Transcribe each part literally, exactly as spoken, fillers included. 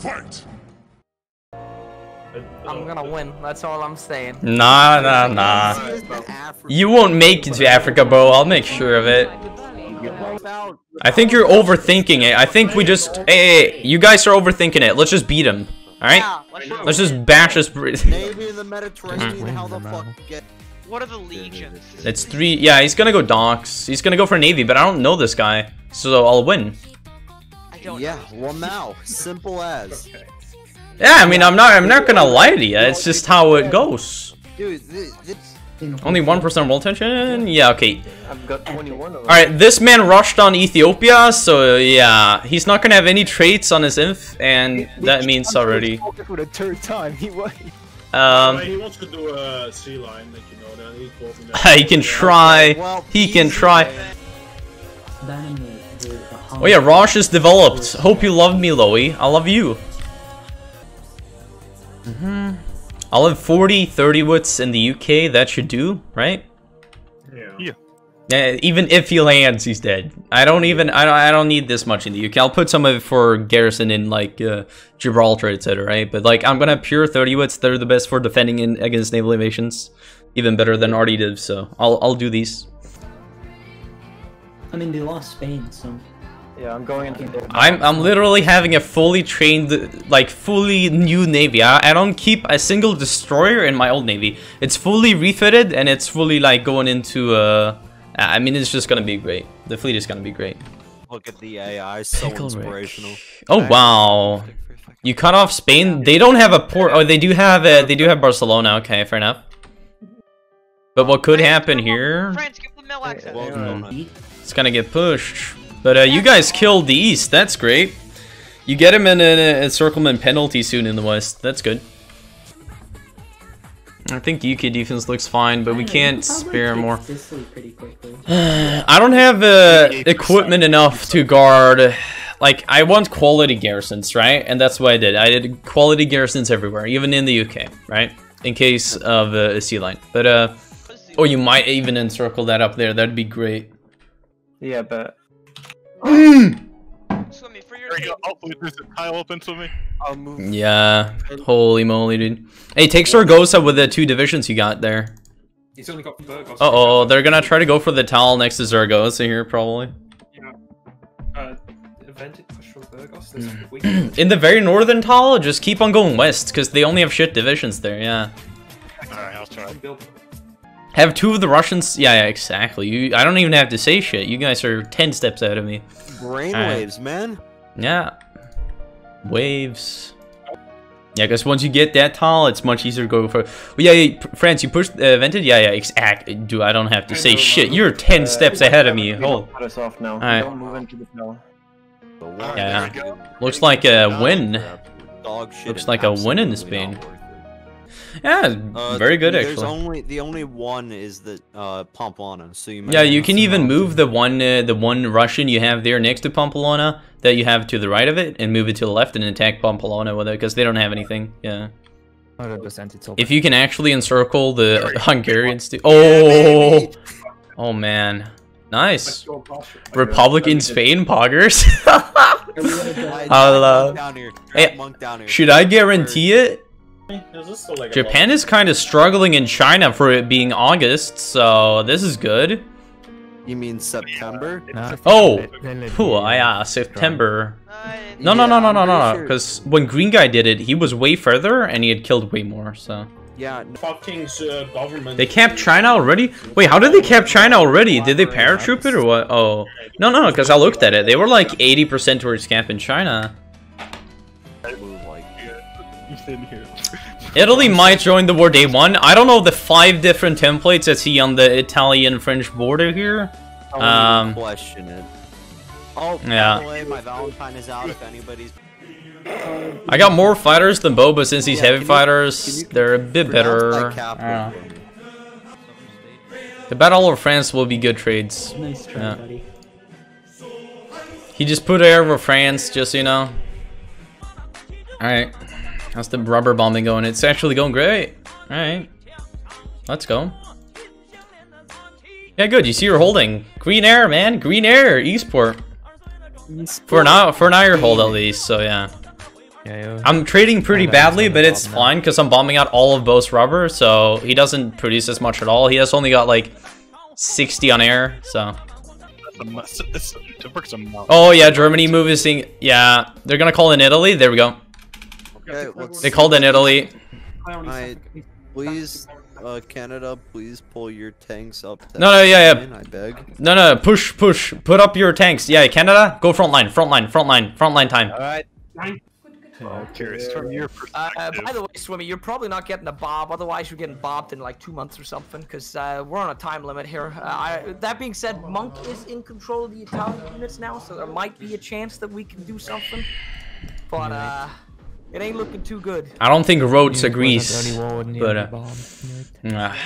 Fight! I'm gonna win. That's all I'm saying. Nah, nah, nah. You won't make it to Africa, bro. I'll make sure of it. I think you're overthinking it. I think we just... Hey, hey, hey, you guys are overthinking it. Let's just beat him. Alright? Yeah, let's, Let's just bash this... Navy in the Mediterranean, how the fuck get... What are the legions? It's three... Yeah, he's gonna go docks. He's gonna go for Navy, but I don't know this guy. So I'll win. I don't Yeah, know. well now, simple as. Yeah, I mean, I'm not I'm not gonna lie to you. It's just how it goes. Dude, this... this Only one percent world tension? Yeah, okay. I've got twenty-one of them. Alright, this man rushed on Ethiopia, so yeah, he's not gonna have any traits on his inf, and that means already. For the third time, he was. Um, he wants to do a sea line, like you know, that he's talking that. he can try. well, He can easy, try. man. Oh yeah, Rosh is developed. Hope you love me, Loey. I love you. Mm-hmm. I'll have forty thirty wits in the U K. That should do, right? Yeah. Yeah. Yeah, even if he lands, he's dead. I don't even. I don't. I don't need this much in the U K. I'll put some of it for garrison in like uh, Gibraltar, et cetera. Right? But like, I'm gonna have pure thirty wits. They're the best for defending in against naval invasions, even better than R D divs. So I'll I'll do these. I mean, they lost Spain, so. Yeah, I'm going into there. I'm I'm literally having a fully trained, like fully new navy. I, I don't keep a single destroyer in my old navy. It's fully refitted and it's fully like going into uh. I mean, it's just gonna be great. The fleet is gonna be great. Look at the A I, so Pickle Rick. inspirational. Oh wow! You cut off Spain. They don't have a port. Oh, they do have a. They do have Barcelona. Okay, fair enough. But what could happen here? France, give the mill access. Well, Hmm. no, It's gonna get pushed. But uh, you guys killed the East. That's great. You get him in a, a encirclement penalty soon in the West. That's good. I think the U K defense looks fine, but we can't spare more. I don't have uh, equipment enough to guard. Like, I want quality garrisons, right? And that's what I did. I did quality garrisons everywhere, even in the U K, right? In case of uh, a sea line. But, uh, or you might even encircle that up there. That'd be great. Yeah, but Swimmy, for your There you team. go. Hopefully there's a tile open to me. I'll move. Yeah, holy moly, dude. Hey, take Saragossa with the two divisions you got there. He's only got Burgos. Uh oh, they're gonna try to go for the towel next to Zaragoza here, probably. Yeah. Uh, Invented push from Burgos. There's Hmm. a weak- In the very northern towel, just keep on going west, because they only have shit divisions there, yeah. Alright, I'll try. build. Have two of the Russians. Yeah, yeah, exactly. You, I don't even have to say shit. You guys are ten steps ahead of me. Brainwaves, man. Yeah. Waves. Yeah, because once you get that tall, it's much easier to go for. Well, yeah, yeah, France, you pushed uh, vented. Yeah, yeah, exact. Dude, I don't have to say shit. You're ten Uh, steps ahead of me. Hold. Cut us off now. Alright. Don't move into the tower. Yeah. Looks like a win. Dog shit. Looks and like a win in absolutely Spain. not worth it. Yeah, Uh, very good there's actually. only the only one is the uh Pamplona, so you. might Yeah, have you can to even mount move it. the one uh, the one Russian you have there next to Pamplona that you have to the right of it and move it to the left and attack Pamplona with it because they don't have anything. Yeah. one hundred percent it's over. If you can actually encircle the Hungarians too. Oh, oh man, nice. Republic in Spain, poggers. I- I'll, uh, Monk down here. hey, Grab Monk down here. Should I guarantee it? Is this still like a Japan is kind of struggling in China for it being August, so this is good. You mean September? Oh, Phew, yeah, September. Uh, No, no, no, Yeah, no, no, I'm no, pretty no. sure- Because when Green Guy did it, he was way further and he had killed way more. So Yeah. fucking uh, government. they capped China already. Wait, how did they cap China already? Did they paratroop it or what? Oh, no, no, no. Because I looked at it, they were like eighty percent towards capping China. Move like He's in here. Italy might join the war day one. I don't know the five different templates I see on the Italian-French border here. I won't Um, even question it. Oh, yeah. by the way, my Valentine is out if anybody's. I got more fighters than Bo, but since these Yeah, heavy can you- fighters, can you they're a bit pronounce better. my I capital don't know. for me? The Battle of France will be good trades. Nice try, Yeah. buddy. He just put air over France, just so you know. Alright. How's the rubber bombing going? It's actually going great. Alright. Let's go. Yeah, good. You see you're holding. Green Air, man. Green Air. Eastport. For now, for now you're hold at least, so yeah. Yeah, yeah. I'm trading pretty Oh, no, he's badly, on the but it's top now. fine because I'm bombing out all of Bo's rubber, so he doesn't produce as much at all. He has only got like sixty on air, so. Oh yeah, Germany moving. Yeah, they're gonna call in Italy. There we go. Okay, let's They called in Italy. I please, uh, Canada, please pull your tanks up. to No, no, yeah, yeah. line, I beg. No, no, push, push. Put up your tanks. Yeah, Canada, go front line, front line, front line, front line time. Alright. Oh, curious from your Uh, perspective. uh, by the way, Swimmy, you're probably not getting a bob. Otherwise, you're getting bobbed in like two months or something. Because uh, we're on a time limit here. Uh, I, that being said, Monk is in control of the Italian units now, so there might be a chance that we can do something. But uh, it ain't looking too good. I don't think Rhodes Yeah, agrees, the only war in the but uh, only bomb. ah.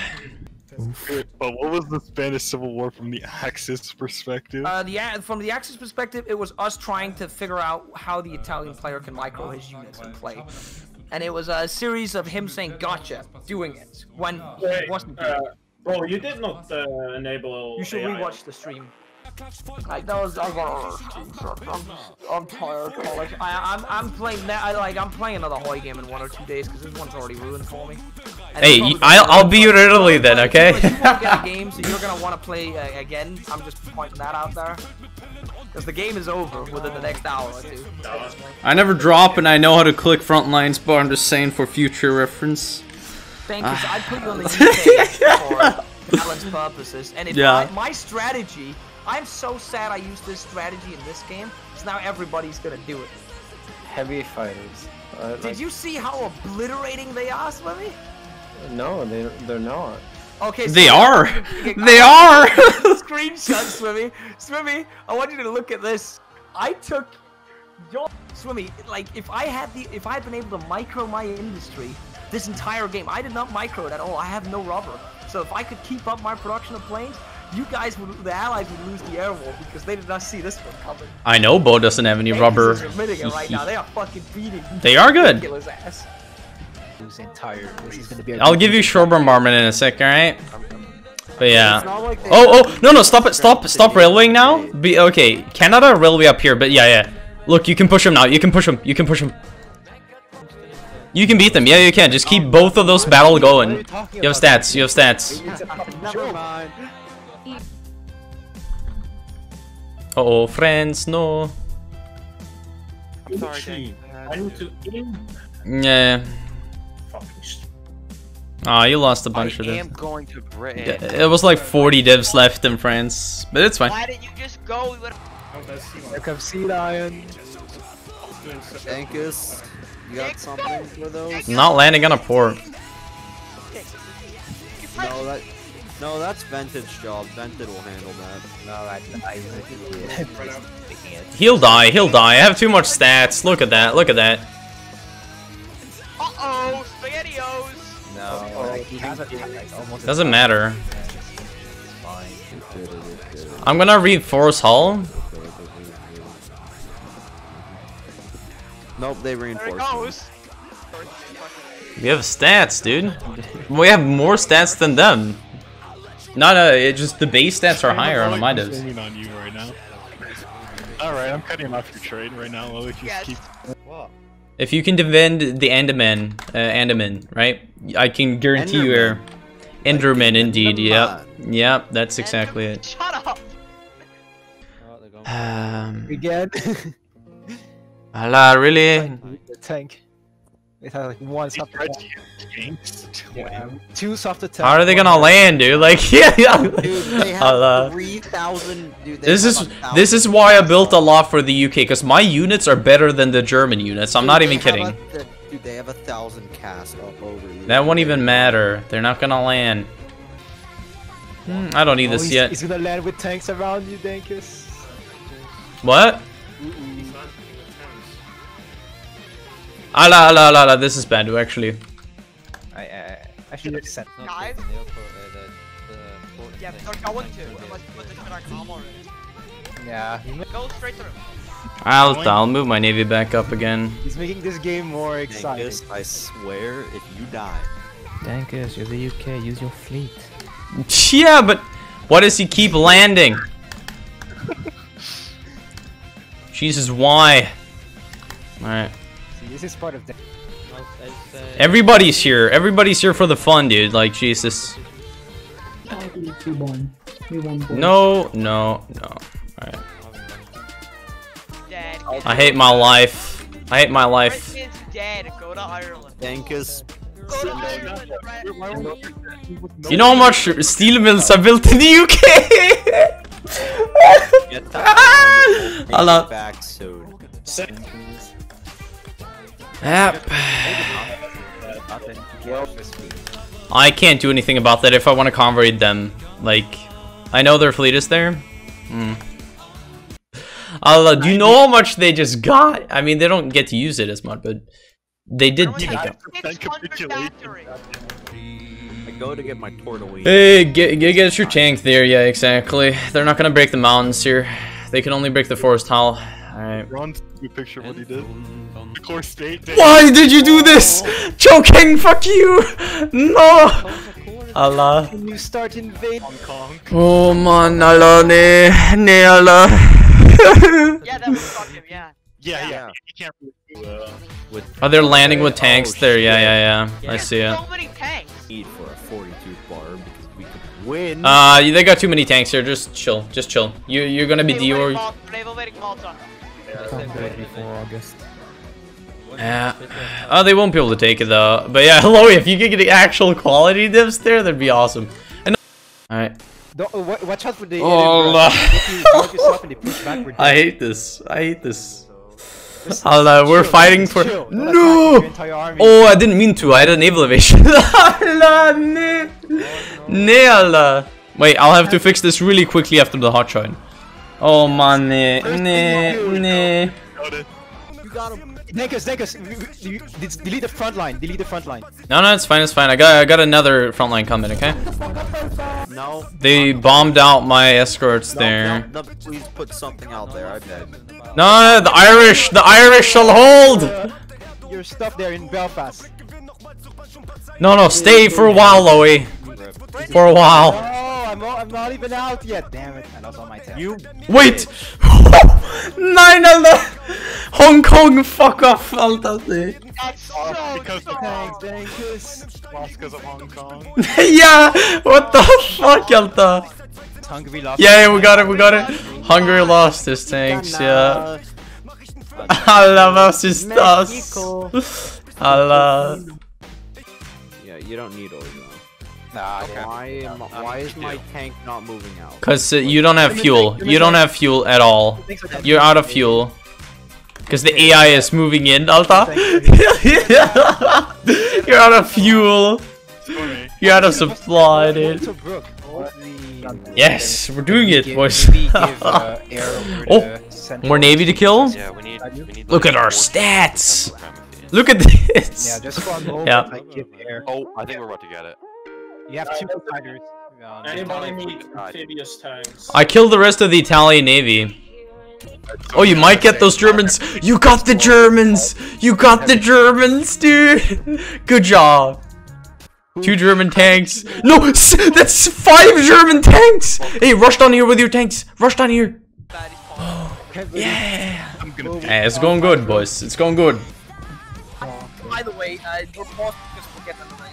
But what was the Spanish Civil War from the Axis perspective? Uh, the a- from the Axis perspective, it was us trying to figure out how the Italian player can micro his units and play. And it was a series of him saying "gotcha," doing it when he Wait, wasn't. doing uh, it. bro, you did not uh, enable. You should A I. rewatch the stream. Like that was, I was I'm, I'm tired, college. I, I'm, I'm playing that. I like, I'm playing another Hoy game in one or two days because this one's already ruined for me. And Hey, it's y- probably I'll, gonna I'll ruin be for- your Italy then, okay? You won't get a game, so you're gonna want to play uh, again. I'm just pointing that out there. Because the game is over within the next hour or two. I never drop and I know how to click front lines, but I'm just saying for future reference. Thank you. So I put you on the U K for balance purposes. And if Yeah. I, my strategy, I'm so sad I used this strategy in this game, because now everybody's gonna do it. Heavy fighters. Uh, Did like- you see how obliterating they are, Swimmy? No, they they're not. Okay, so They I are! want you to take a- They I are! want you to Screenshot, Swimmy. Swimmy, I want you to look at this. I took your Swimmy. Like, if I had the, if I had been able to micro my industry this entire game, I did not micro it at all. I have no rubber. So if I could keep up my production of planes, you guys would, the allies would lose the air war because they did not see this one coming. I know Bo doesn't have any Vegas rubber. is admitting it right now. They are fucking beating. They are good. Ridiculous ass. I'll give you shore bombardment in a sec, alright? But It's yeah. not like they Oh, have oh, no, no, stop it, stop, to stop get railwaying now. away. Be okay. Canada railway up here, but yeah, yeah. Look, you can push him now. You can push him. You can push him. You can beat them. Yeah, you can. Just keep both of those battle going. You have stats. You have stats. Never mind. Uh oh, friends, no. I'm sorry, Gee, Dang. I need to in. Yeah. Fucking sh- Ah, you lost a I bunch of am them. going to Britain. Yeah, it was like forty divs left in France, but it's fine. Why didn't you just go? We would. Oh, that's Sea Lion. Here comes Sea Lion. Doing so- Ankus, you got something for those? Not landing on a port. No, that. No, that's Vintage job. Vented will handle that. No, I, I He'll die. He'll die. I have too much stats. Look at that. Look at that. Uh oh, SpaghettiOs. no. Like, he has it like almost. Doesn't matter. Fine. I'm gonna reinforce Hull. Nope, they There it reinforced. goes. We have stats, dude. We have more stats than them. No, no, it just the base stats are higher on my divs. I'm on you right now. Alright, I'm cutting off your trade right now. Loic, just Yes. keep. If you can defend the Andaman, uh, Andaman, right? I can guarantee you are Enderman, indeed. Yep, yep, that's exactly it. Shut up. Um, Again. Allah, really? The tank. It has like one soft attack. Yeah, two soft attack. How are they gonna land, dude? Like, yeah, yeah. Dude, they have Allah. three thousand. Dude, they This have is a thousand this is why I built a lot for the U K, because my units are better than the German units. I'm Dude, not they even have kidding. a- the- dude, they have a thousand cast up over you. That won't even matter. They're not gonna land. Hmm, I don't need Oh, this he's, yet. He's gonna land with tanks around you, Dankus. What? He's landing with tanks. Allah, Allah, Allah, Allah, this is bad, actually. I I, I should have sent. Guys. Yeah, they're going to. Unless you put this shit on calm already. Yeah, Go straight through. I'll, I'll move my navy back up again. he's making this game more exciting. Angus, I swear, if you die, Dankus, you're the U K. Use your fleet. Yeah, but why does he keep landing? Jesus, why? Alright. This is part of the. Everybody's here. Everybody's here for the fun, dude. Like, Jesus. No, no, no. Alright. Dead. I hate my life. I hate my life. Britain is dead. Go to Ireland. Dankus. Go to Ireland, Brett. You know how much steel mills are built in the U K? Get that I love- back soon. Yep. I can't do anything about that if I want to convoy them. Like, I know their fleet is there. Hmm. Allah, do you know how much they just got? I mean, they don't get to use it as much, but they did take it. six hundred factory. I go to get my tortellini. Hey, get, get get your tank there. Yeah, exactly. They're not gonna break the mountains here. They can only break the forest hull. Alright. Ron, you picture what he did. The core state. Why did you do this? Choking, fuck you! No! Allah. Can you start invading Hong Kong. Oh man, Allah, ne, ne, Allah. Yeah, that would fuck him, yeah. Yeah, yeah. Yeah. You can't really do, uh, With Oh, they're landing with tanks Oh, there. Yeah, shit. yeah, yeah. I see it. So many tanks. need for a forty-two bar because we could win. Uh, they got too many tanks here. Just chill. Just chill. You, you're gonna be Naval deorged. Mal- Naval waiting Malta. Before August. Yeah. Oh, they won't be able to take it though. But yeah, hello. If you could get the actual quality diffs there, that'd be awesome. And all right. Don't, uh, wa- watch out for the. Oh, uh, if you block yourself and they push backward. I hate this. I hate this. Allah, we're Chill, fighting just for. chill. Don't attack No. your entire army. Oh, I didn't mean to. I had a naval evasion. Allah, ne, ne, Allah. Wait, I'll have to fix this really quickly after the hot shot. Oh man, ne, ne, ne. You got him. Negus, Negus, you- you- delete the front line. Delete the front line. No, no, it's fine. It's fine. I got, I got another front line coming. Okay. No. They bombed out my escorts No, there. no, no, please put something out there. I beg. No, the Irish, the Irish shall hold. Your stuff there in Belfast. No, no, stay for a while, Loey. For a while. Oh, I'm not, I'm not even out yet. Damn it! I lost all my time. You Wait. Nine Allah. Hong Kong, fuck off, Alta. That's so because of soft. Thanks, Dankus. lost because of Hong Kong. Yeah. What the fuck, Alta? Hungary lost. Yeah, yeah, we got it, we got it. Hungary lost his tanks, yeah. Allah versus us. Allah. Yeah, you don't need oil though. Nah, Why am, why is my tank not moving out? Cause uh, you don't have fuel. You don't have fuel at all. You're out of fuel. Cause the A I is moving in, Alta. You're out of fuel. You're out of supply, dude. Yes, we're doing it, boys. Oh, more navy to kill? Yeah, we need, we need Look like at our four stats. aircraft here. Look at this. Yeah, just farm over. Yeah. Like, give air. Oh, I think we're about to get it. You have two fighters. Um, Anybody need amphibious tanks? I killed the rest of the Italian navy. Oh, you might get those Germans. You got the Germans. You got the Germans, dude. Good job. Two German tanks. No, s- that's five German tanks. Hey, rush down here with your tanks. Rush down here. Yeah. I'm gonna Hey, it's going good, boys. It's going good. By the way, uh, your boss just forget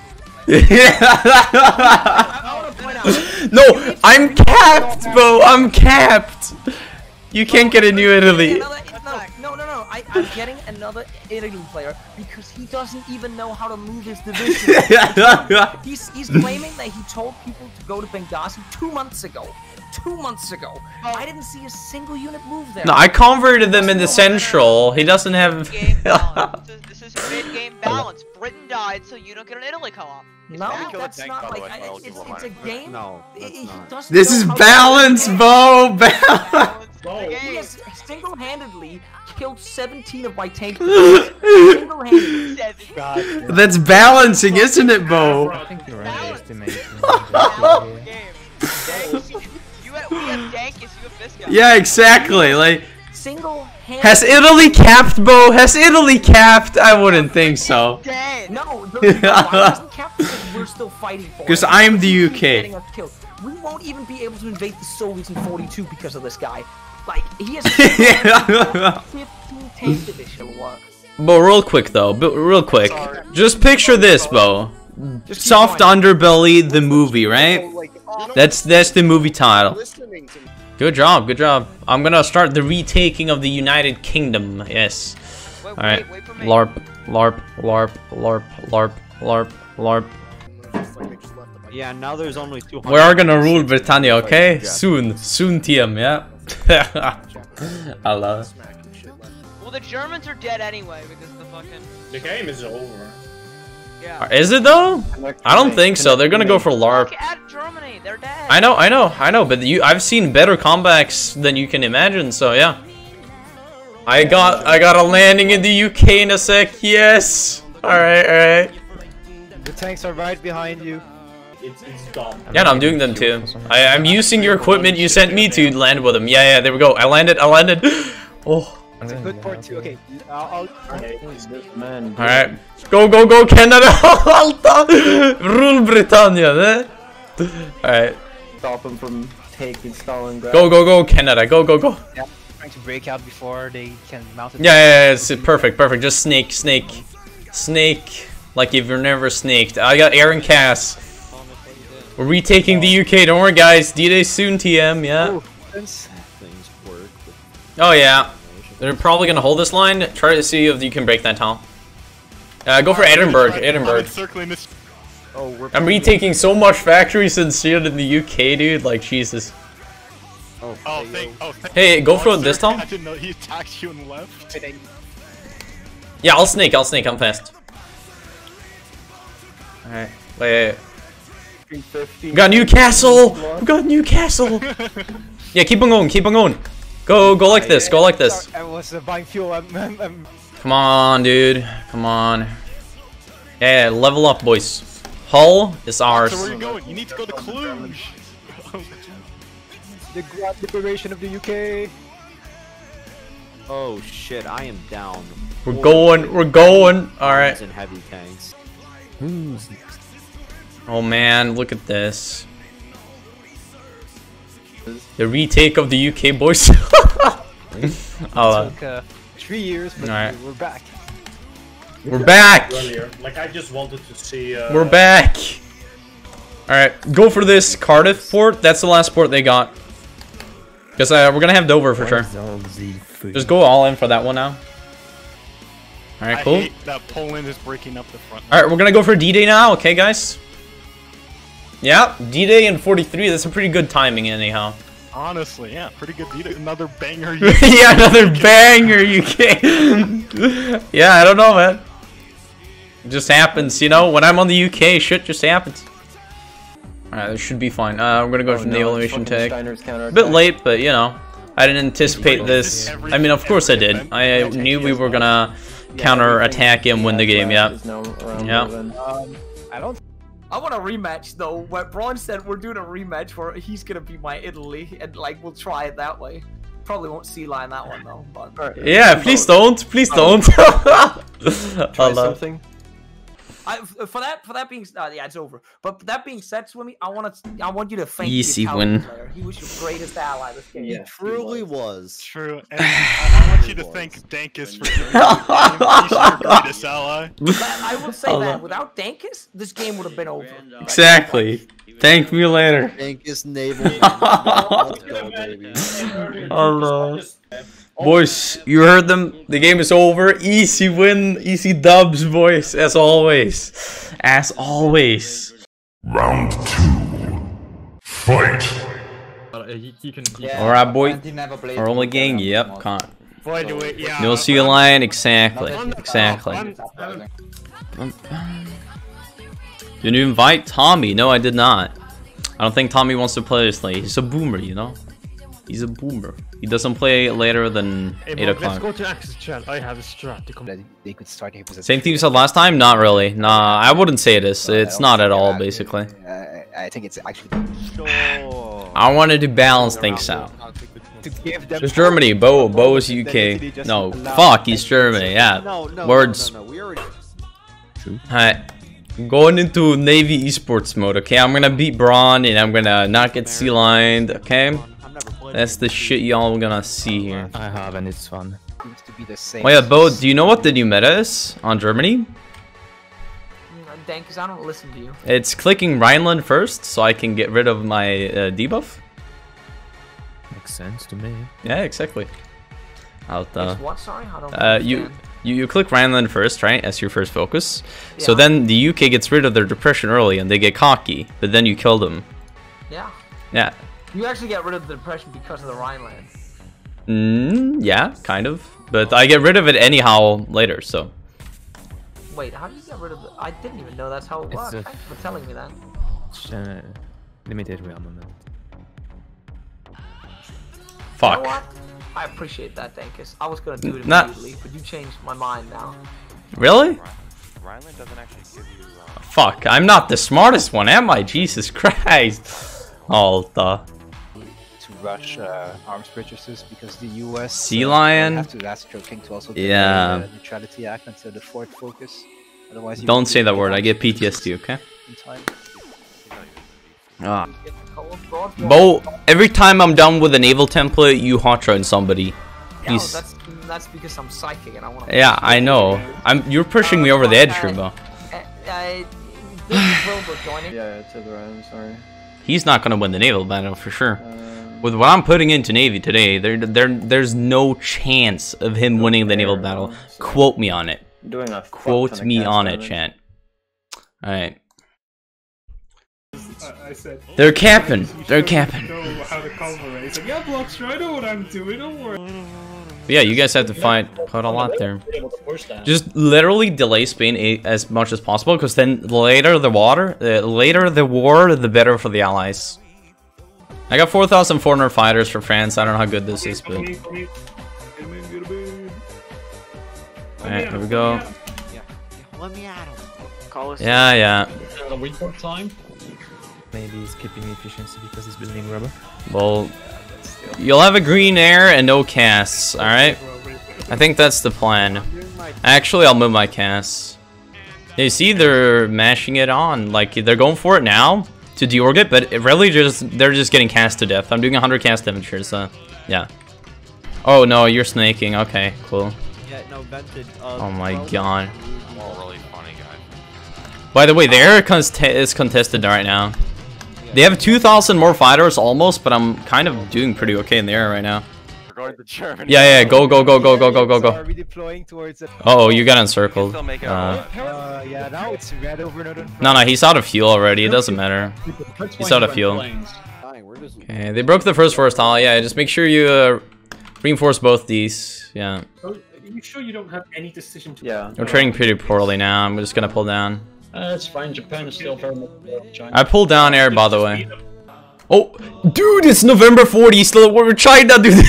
I want to point out. No, I'm capped, bro. I'm capped. You can't get a New Italy. Another, no, no, no, no. I, I'm getting another Italy player because he doesn't even know how to move his division. he's, he's claiming that he told people to go to Benghazi two months ago. Two months ago. I didn't see a single unit move there. No, I converted them into central. He doesn't have. Game balance. This is, this is mid-game balance. Britain died, so you don't get an Italy co-op. It's No, balanced. that's tank, not by the like way, I, I'll it's, give it's, one it's a mine. game. No, He- that's he not. doesn't This know is how to balance, play the game. Bo. Balance. Balance the No. He game. has single-handedly killed seventeen of my tank. Single-handedly. Seven. That's balancing, isn't it, Bo? I think you're underestimating. Balanced game. Dankus, you have, we have Dankus, you have this guy. Yeah, exactly. Like, Single-handedly. has Italy capped, Bo? Has Italy capped? I wouldn't think so. Dead. No, the, the why doesn't count because we're still fighting for it. 'Cause I'm the U He's K. getting us killed. We won't even be able to invade the Soviets in forty-two because of this guy. Like, he has fifteen tank division work. Bo, real quick though, Bo, real quick. Just picture this, Bo. Soft Underbelly, the movie, right? That's that's the movie title. Good job, good job. I'm gonna start the retaking of the United Kingdom. Yes. All right. LARP, LARP, LARP, LARP, LARP, LARP, LARP. Yeah, now there's only two hundred. We are gonna rule Britannia, okay? Soon, soon, T M, yeah. I love it. Well, the Germans are dead anyway because the fucking. The game is over. Yeah. Is it though? I don't think so. They're gonna go for LARP. Look at Germany, they're dead. I know, I know, I know, but you, I've seen better comebacks than you can imagine. So yeah. I got, I got a landing in the U K in a sec. Yes. All right, all right. The tanks are right behind you. It's, it's gone. Yeah, no, I'm doing them too. I, I'm using your equipment you sent me to land with them. Yeah, yeah, there we go. I landed, I landed. Oh. It's a good port too. Okay, I'll. I'll... All right, go, go, go, Canada! Alta! Rule Britannia, eh? All right. Stop them from taking Stalingrad. Go, go, go, Canada! Go, go, go! Yeah, trying to break out before they can mount it. Yeah, yeah, yeah, it's perfect, perfect. Just snake, snake, snake. Like if you're never snaked. I got Aaron Cass. We're retaking the U K. Don't worry, guys. D-Day soon, T M. Yeah. Oh yeah. They're probably gonna hold this line. Try to see if you can break that tunnel. Uh, go for Edinburgh. Edinburgh. I'm retaking so much factories and shit in the U K, dude. Like Jesus. Oh, oh, thank, oh thank hey, go for this tunnel. I didn't know he attacked you and left. Yeah, I'll snake. I'll snake. I'm fast. All right. Wait. wait. We got Newcastle. We got Newcastle. Yeah, keep on going. Keep on going. Go, go like this. Go like this. I was uh, buying fuel. I'm, I'm, I'm... Come on, dude. Come on. Yeah, level up, boys. Hull is ours. So where are you going? You need to go to Cluj. The grand liberation of the U K. Oh shit! I am down. We're going. We're going. All right. And heavy tanks. Oh man, look at this. The retake of the U K, boys. It uh, took uh, three years, but right. we're back. We're back. Earlier. Like I just wanted to see. Uh, We're back. All right, go for this Cardiff port. That's the last port they got. Because uh, we're gonna have Dover for sure. Just go all in for that one now. All right, cool. I hate that Poland is breaking up the front. All right, we're gonna go for D-Day now. Okay, guys. Yeah, D-Day in forty-three. That's a pretty good timing, anyhow. Honestly, yeah, pretty good D-Day. Another banger. Yeah, another banger. You can't. Yeah, I don't know, man. It just happens, you know. When I'm on the U K, shit just happens. Alright, this should be fine. Uh, we're gonna go Oh, for no, naval it's invasion fucking tech. Steiner's A counterattack. bit late, but you know, I didn't anticipate this. I mean, of course I did. I knew we were gonna counter attack him, win the game. Yeah. Yeah. Um, I don't. I want a rematch though. What Braun said, we're doing a rematch where he's gonna be my Italy, and like we'll try it that way. Probably won't sea line that one though. But Yeah, please don't. Please don't. Try I love- something. I, for that, for that being, uh, yeah, it's over. But that being said, Swimmy, I want to, I want you to thank Easy the Italian win. player. He was your greatest ally this game. He truly was. True. And I, I want you to thank Dankus for doing it. He's your greatest ally. I will say that without Dankus, this game would have been over. Exactly. Thank me later. Dankest naval. Let's go, baby. Hello. Boys, you heard them. The game is over. Easy win, easy dubs, boys. As always. As always. Round two. Fight. Alright, boy. Our only gang? Yep, can't. No sea line, exactly. Exactly. Did you invite Tommy? No, I did not. I don't think Tommy wants to play this late. He's a boomer, you know? He's a boomer. He doesn't play later than Hey, eight Bob, o'clock. let's go to Access Chat. I have a strat to come. They could start here. Same thing you said last time? Not really. Nah, I wouldn't say it is. It's not at all, basically. Uh, I think it's actually. I wanted to balance things out. To give them Just Germany. Bo. Bo is U K. No, fuck East Germany. Yeah. No, no, Words. No, no, no. We already. Alright. Going into Navy esports mode, okay? I'm gonna beat Braun and I'm gonna not get sea lined, okay? That's the shit y'all gonna see here. I have and it's fun. seems to be the same. Oh yeah, Bo, do you know what the new meta is on Germany? Dan, because I don't listen to you. It's clicking Rhineland first, so I can get rid of my uh, debuff. Makes sense to me. Yeah, exactly. Out uh, It's what? Sorry, I don't uh, you, understand. you you click Rhineland first, right, as your first focus. So Yeah. then the U K gets rid of their depression early, and they get cocky. But then you kill them. Yeah. Yeah. You actually get rid of the depression because of the Rhineland. Mm, yeah, kind of. But I get rid of it anyhow later. So. Wait, how do you get rid of the... I didn't even know that's how it It's worked. a- Thanks for telling me that. Uh, limited rearmament. Fuck. You know what? I appreciate that, Dankus. I was gonna do it Nah. immediately, but you changed my mind now. Really? Rhineland doesn't actually give you. Uh, Fuck, I'm not the smartest one, am I? Jesus Christ. Oh, the... To rush uh, arms purchases because the U S Sea uh, Lion? have to ask Joking to also delay Yeah. the Neutrality Act until the fourth focus. Otherwise, you Don't won't say be that able word, to I get access P T S D, okay? in time. Ah. Bo, every time I'm done with a naval template, you hot run somebody. Yeah, You well, s- that's that's because I'm psychic and I want to. yeah, I know. I'm. You're pushing me over the edge, Trimbo. Uh, uh, this is Wilbur joining. Yeah, to the right, I'm sorry. He's not gonna win the naval battle for sure. With what I'm putting into Navy today, there, there, there's no chance of him winning the naval battle. Quote me on it. Doing a Quote me on it, chant. Alright. I, I said. They're capping. You They're showed- capping. know how to cover it. He said, yeah, Blockster, I know what I'm doing. Don't worry. But yeah, you guys have to fight quite a lot there. Just literally delay Spain a as much as possible, because then later the water, uh, later the war, the better for the allies. I got four thousand four hundred fighters for France. I don't know how good this is, but alright, here we go. Let me at him. Call us. Yeah, yeah. A week more time. Maybe he's keeping efficiency because he's building rubber. Well, you'll have a green air and no casts. All right. I think that's the plan. Actually, I'll move my casts. You see, they're mashing it on. Like they're going for it now to deorg it, but it really just they're just getting cast to death. I'm doing one hundred cast damage, so yeah. Oh no, you're snaking. Okay, cool. Yeah, no, vented. Uh, Oh my well, god. all really funny guy. By the way, the air const is contested right now. They have two thousand more fighters almost, but I'm kind of doing pretty okay in the air right now. Regarding the German. Yeah, yeah, go, go, go, go, go, go, go, go. Are redeploying towards it? Oh, you got encircled. Still make it Uh, Uh, yeah, now it's red over northern. no, no, he's out of fuel already. It doesn't matter. He's out of fuel. Okay, they broke the first forest hall. Yeah, just make sure you uh, reinforce both these. Yeah. Oh, are you sure you don't have any decision to... Yeah. We're trading pretty poorly now. I'm just gonna pull down. Uh, it's fine. Japan is still very much uh, China. I pulled down air, by the way. Oh, dude, it's November fourth. He's still we're China, dude.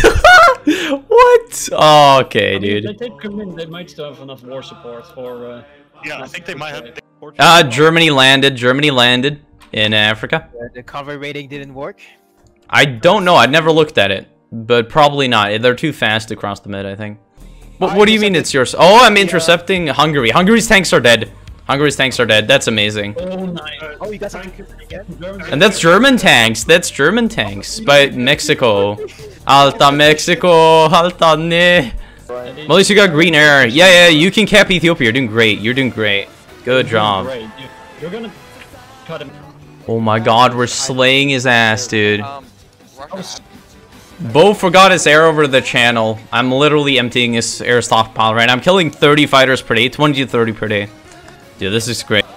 What? Oh, okay, I mean, dude. If they take Crimea, they might still have enough war support for. Uh, Yeah, I think they might have. Uh, Germany landed. Germany landed in Africa. Uh, the cover rating didn't work. I don't know. I never looked at it, but probably not. They're too fast to cross the mid, I think. What, what do you mean it's yours? Oh, I'm intercepting Hungary. Hungary's tanks are dead. Hungary's tanks are dead. That's amazing. oh, nice. Oh, you got something again? And that's German tanks. That's German tanks by Mexico. Alta Mexico. Alta ne. At least you got green air. Yeah, yeah, you can cap Ethiopia. You're doing great. You're doing great. Good job. Great. You- You're gonna cut him. Oh my god, we're slaying his ass, dude. Um, Russia Bo forgot his air over the channel. I'm literally emptying his air stockpile right now. I'm killing thirty fighters per day, twenty to thirty per day. Dude, this is great.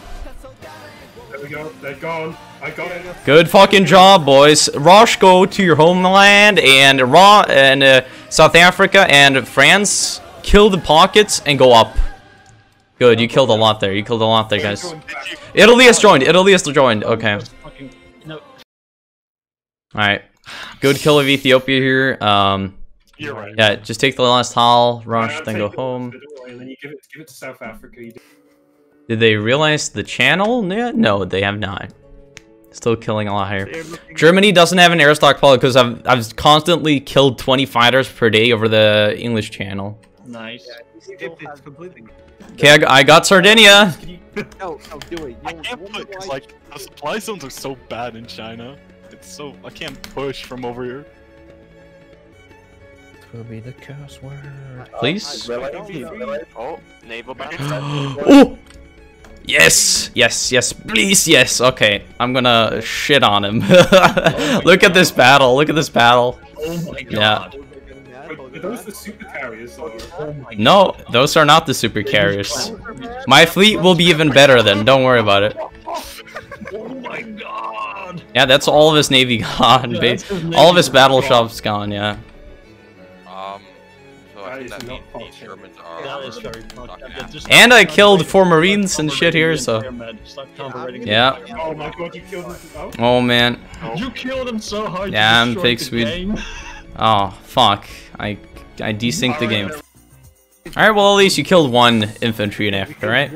There we go. They're gone. I got it. Good fucking job, boys. Rosh, go to your homeland and Raw and uh, South Africa and France. Kill the pockets and go up. Good, you killed a lot there. You killed a lot there, guys. Italy has joined. Italy has joined. Okay. Fucking, no. Alright. Good kill of Ethiopia here. Um, You're right. yeah, just take the last hull, rush, Yeah, then take go it, home. And then you give it, give it to South Africa. You do- Did they realize the channel? Yeah, no, they have not. Still killing a lot higher. Germany doesn't have an air stockpile because I've I've constantly killed twenty fighters per day over the English channel. Nice. It's completely. Okay, I, got- I got Sardinia. No, no, do it. I can't put, cause like, the supply zones are so bad in China. It's so, I can't push from over here. will be the curse word. Please? Oh, naval battle. Oh! Yes! Yes, yes, please, yes. Okay, I'm gonna shit on him. Look at this battle, look at this battle. Oh my Yeah. god. Are those the super carriers? Or... Oh my No, those are not the super carriers. My fleet will be even better then, don't worry about it. Oh my god. Yeah, that's all of his navy gone. Yeah, ba- that's his navy all of his gone. battleships gone, yeah. Um, so I think That that is means not these Shermans are. That is very much. Yeah, just And I stop killed four tolerating- marines and shit here, so... Stop tolerating- Yeah. Oh my god, you killed him. Oh. Oh man. You killed him so hard. Yeah, you I'm fake destroyed the Swede. game. Oh, fuck. I I desynced the game. Alright, well at least you killed one infantry in Africa, right?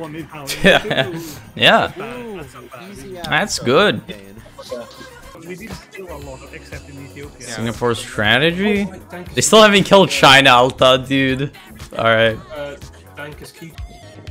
Yeah. That's good. We didn't kill a lot, except in Ethiopia. Singapore strategy? They still haven't killed China, Alta, dude. Alright. Uh, tank is key.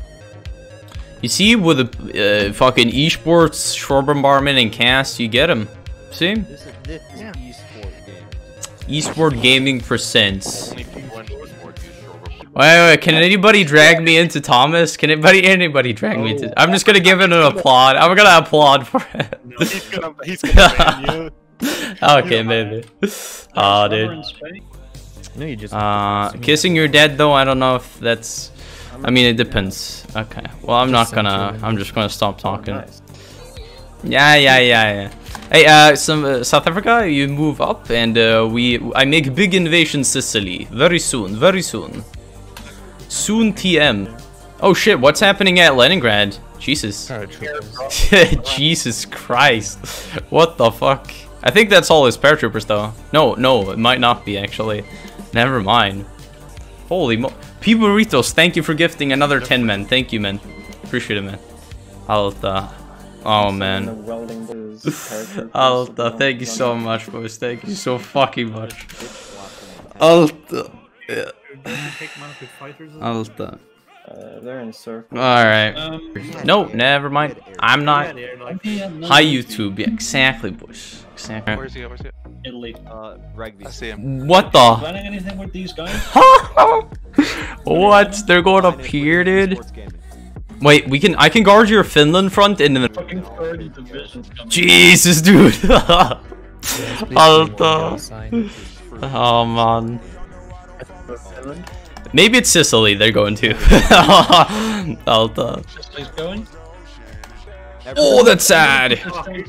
You see, with the uh, fucking esports, shore bombardment, and cast, you get him. See? This is this is esport game. Esport gaming percents. Only people in esports use shore Wait, wait, can anybody drag me into Thomas? Can anybody anybody drag me into? I'm just gonna give it an applaud. I'm gonna applaud for it. No, he's gonna, he's gonna ban you. Okay, maybe. Aw, dude. No, you just. Uh, kissing your dad though, I don't know if that's. I mean, it depends. Okay. Well, I'm not gonna. I'm just gonna stop talking. Yeah, yeah, yeah, yeah. Hey, uh, some uh, South Africa, you move up, and uh, we. I make big invasion Sicily very soon, very soon. Soon, T M. Oh shit! What's happening at Leningrad? Jesus. Jesus Christ. What the fuck? I think that's all his paratroopers though. No, no, it might not be actually. Never mind. Holy mo- P Burritos, thank you for gifting another ten men. Thank you, man. Appreciate it, man. Alta. Oh man. Alta, thank you so much, boys. Thank you so fucking much. Alta. Yeah. Alta. Uh, they're in circle. Alright. Um, No, never mind. I'm not. Hi, YouTube. Yeah, exactly, boys. Exactly. Where's he at? Where's he at? Italy. Uh, rugby. I see him. What the? Planning anything with these guys? What? They're going up here, dude? Wait, we can. I can guard your Finland front and then. Fucking third division. Jesus, dude. Alta. Oh man. Maybe it's Sicily they're going to. Alta. Sicily's going. Oh, that's sad.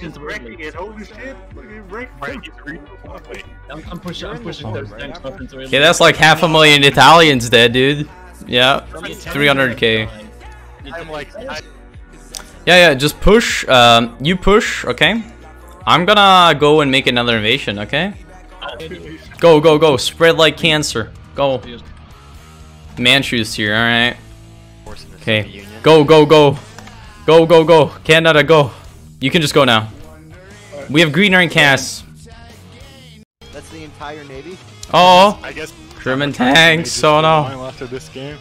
I'm, I'm pushing. I'm pushing those tanks up into Italy. Yeah, that's like half a million Italians dead, dude. Yeah, three hundred K. I'm like, I, Yeah, yeah, just push. Um, you push, okay? I'm gonna go and make another invasion, okay? Go, go, go. Spread like cancer. Go. Manchu's here, alright. Okay. Go, go, go. Go, go, go. Canada, go. You can just go now. We have green rank casts. That's the entire navy. Oh. I guess German tanks, oh no. After this game.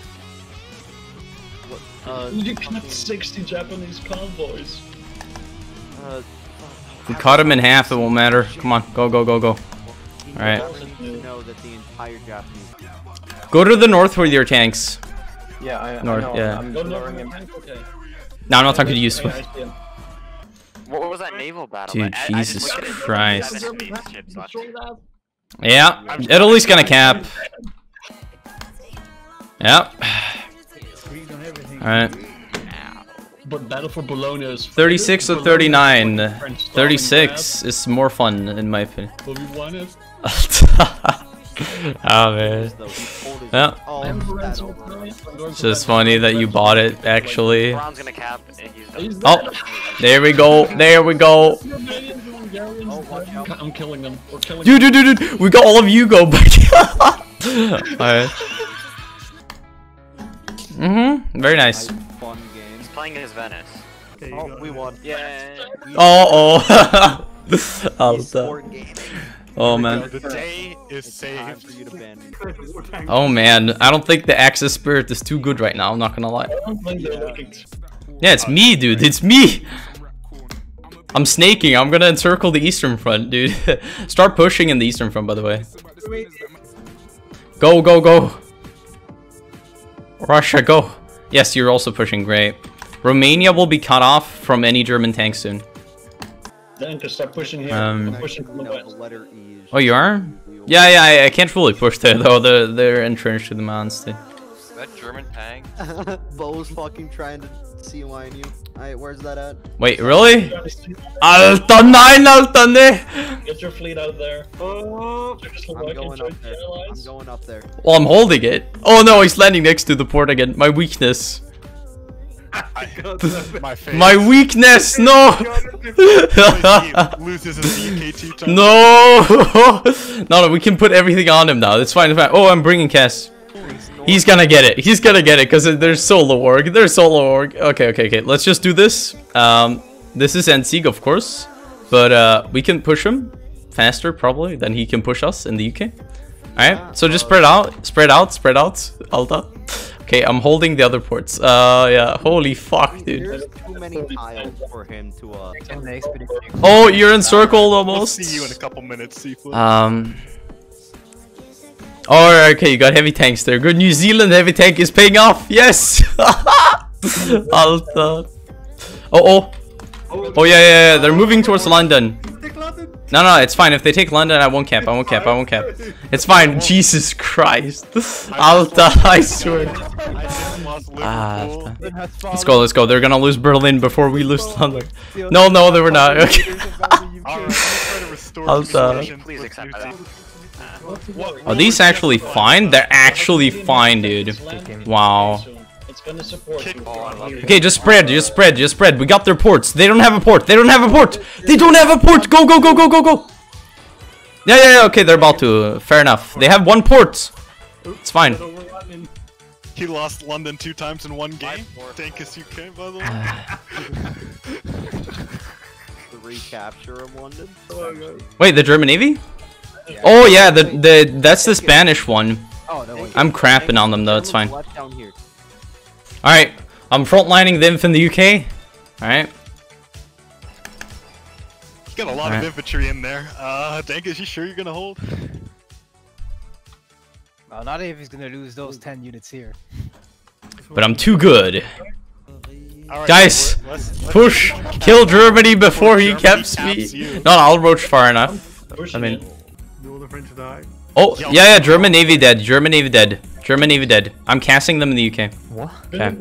Uh, You got sixty Japanese convoys. uh, We cut him in half, it won't matter. Come on, go, go, go, go. Alright. you know that the entire Japanese. Go to the north with your tanks. Yeah, I, North, I know. yeah. I'm Go luring north. him. Okay. No, I'm not talking to you, Swift. Yeah, I see him. What was that naval battle? Dude, I, I Jesus just looked at it, Christ. seven spaceships left. Yeah, Italy's gonna cap. Yep. Alright. But Battle for Bologna is thirty-six to Bologna is thirty-nine. fucking French thirty-six is more fun, in my opinion. But we won it. Oh man. Yeah. It's just funny that you bought it, actually. Brown's gonna cap. and he's done. Oh, there we go. There we go. I'm killing them. We're killing Dude, dude, dude, dude. We got all of you go back. Alright. Mm-hmm. Very nice. Fun game. He's playing as Venice. Oh, we won. Yeah. Oh, oh. Alta. Esport gaming. Oh man. The day is It's time saved. for you to ban me. Oh man. I don't think the Axis Spirit is too good right now. I'm not gonna lie. I don't think they're looking. Yeah, it's me, dude. It's me. I'm snaking. I'm gonna encircle the Eastern Front, dude. Start pushing in the Eastern Front, by the way. Go, go, go. Russia, go. Yes, you're also pushing. Great. Romania will be cut off from any German tank soon. Then to start pushing here. Um, I'm pushing from the west. Oh, you are? Yeah, yeah, I, I can't fully push there, though. They're, they're entrenched to the mountains. That German tank. Bo's fucking trying to C line you. Alright, where's that at? Wait, really? Alta nine, Alta ne! Get your fleet out there. I'm going up there. I'm going up there. Well, I'm holding it. Oh no, he's landing next to the port again. My weakness. My face. My weakness, no! Loses his D K two times. No! No, no, we can put everything on him now. It's fine, it's fine. Oh, I'm bringing Cass. He's gonna get it. He's gonna get it because there's solo org. There's solo org. Okay, okay, okay. Let's just do this. Um, this is Enzig, of course, but uh, we can push him faster probably than he can push us in the U K. All right. So just spread out, spread out, spread out. Alta. Okay, I'm holding the other ports. Uh, yeah. Holy fuck, dude. There's too many tiles for him to uh. Oh, you're encircled almost. We'll see you in a couple minutes, Seaflip. Um. Oh, okay, you got heavy tanks there. Good, New Zealand heavy tank is paying off. Yes. Alta. Oh, oh. Oh, yeah, yeah, yeah. They're moving towards London. No, no, it's fine. If they take London, I won't cap. I won't cap. I won't cap. It's fine. Jesus Christ. Alta, I swear. Ah, let's go, let's go. They're gonna lose Berlin before we lose London. No, no, they were not. Okay. Alta. Please accept that. Are these actually fine? They're actually fine, dude. Wow. Okay, just spread, just spread, just spread. We got their ports. They don't have a port. They don't have a port. They don't have a port. Go, go, go, go, go, go. Yeah, yeah, yeah. Okay, they're about to. Fair enough. They have one port. It's fine. He lost London two times in one game. Dankus U K, by the way. The recapture of London. Wait, the German Navy? Oh yeah, the the that's the Spanish one. I'm crapping on them though. It's fine. All right, I'm frontlining them from the U K. All right. You got a lot right. of infantry in there. Uh, Dankus, you sure you're gonna hold? Well, not if he's gonna lose those ten units here. But I'm too good. Right, Guys, let's, let's, push, let's, kill Germany before he caps me. you. No, no, I'll roach far enough. I mean. Oh, yeah, yeah, German Navy dead. German Navy dead. German Navy dead. I'm casting them in the U K. What? Okay.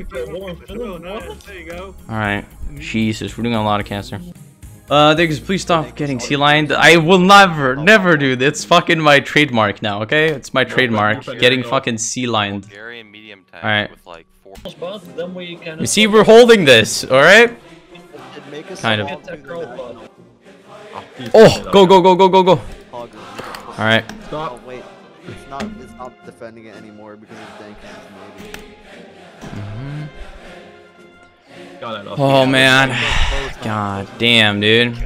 Alright. Jesus, we're doing a lot of caster. Uh, Diggs, please stop getting sea lined. I will never, never do this. It's fucking my trademark now, okay? It's my trademark. Getting fucking sea lined. Alright. You see, we're holding this, alright? Kind of. Oh, go, go, go, go, go, go. Alright. Oh wait, it's not. It's not defending it anymore because it's Dankus' Navy. Mm-hmm. Oh man, god damn, dude.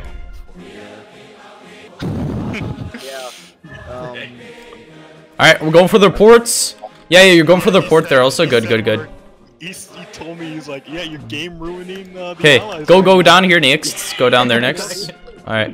Yeah. Um, Alright, we're going for their ports. Yeah, yeah, you're going for their port there. Also, good, good, good. He, he told me, he's like, yeah, you're game ruining. Uh, Okay, go, go down here next. Go down there next. Alright.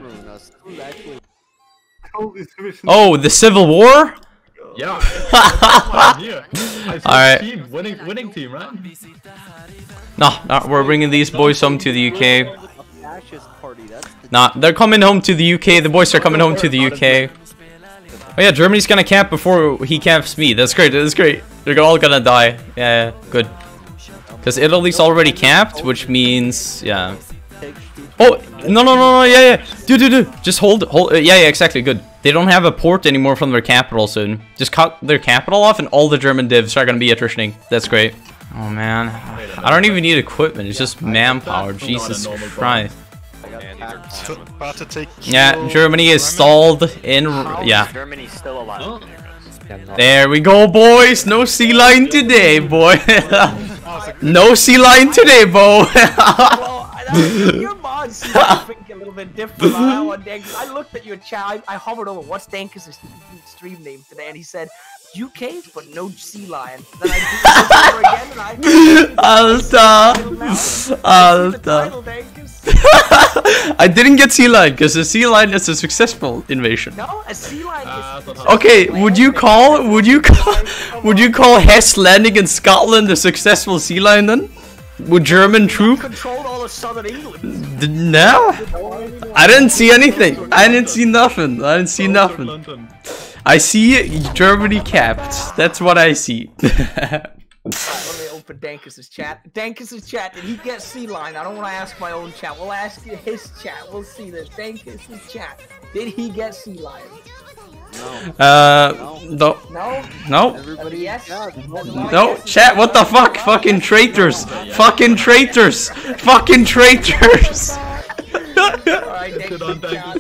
Oh, the Civil War? Yeah. Alright. Team, winning, winning team, right? No, no, we're bringing these boys home to the U K. Nah, they're coming home to the U K. The boys are coming home to the U K. Oh yeah, Germany's gonna camp before he camps me. That's great, that's great. They're all gonna die. Yeah, yeah, good. Because Italy's already capped, which means, yeah. Oh, no, no, no, no, yeah, yeah. Dude, dude, dude. Just hold, hold. Uh, yeah, yeah, exactly, good. They don't have a port anymore from their capital soon. Just cut their capital off and all the German divs are gonna be attritioning. That's great. Oh, man. I don't even need equipment. It's just manpower. Jesus Christ. About to take Yeah, Germany is stalled in... Yeah. Germany's still alive. There we go, boys. No sea line today, boy. No sea line today, Bo. Your mods seem to think a little bit different on that one, Dan, 'cause I looked at your chat, I, I hovered over what's Dankus' stream name today, and he said U K, but no sea lion. Then I do it over again, and I... Alta. Alta. I didn't get sea lion because the sea lion is a successful invasion. No, a sea lion is. Okay, would you call would you call would you call Hess landing in Scotland a successful sea lion then? With German troop? Controlled all of southern England. D no, I didn't see anything. I didn't see nothing. I didn't see nothing. I see Germany capped. That's what I see. Alright, let me open Dankus's chat. Dankus's chat, did he get sea lion? I don't want to ask my own chat. We'll ask his chat. We'll see this. Dankus's chat. Did he get sea lion? No. Uh, no. No? No. Everybody yes? No, chat, what the fuck? Fucking traitors. Fucking traitors. Fucking traitors. Alright, Dankus' chat.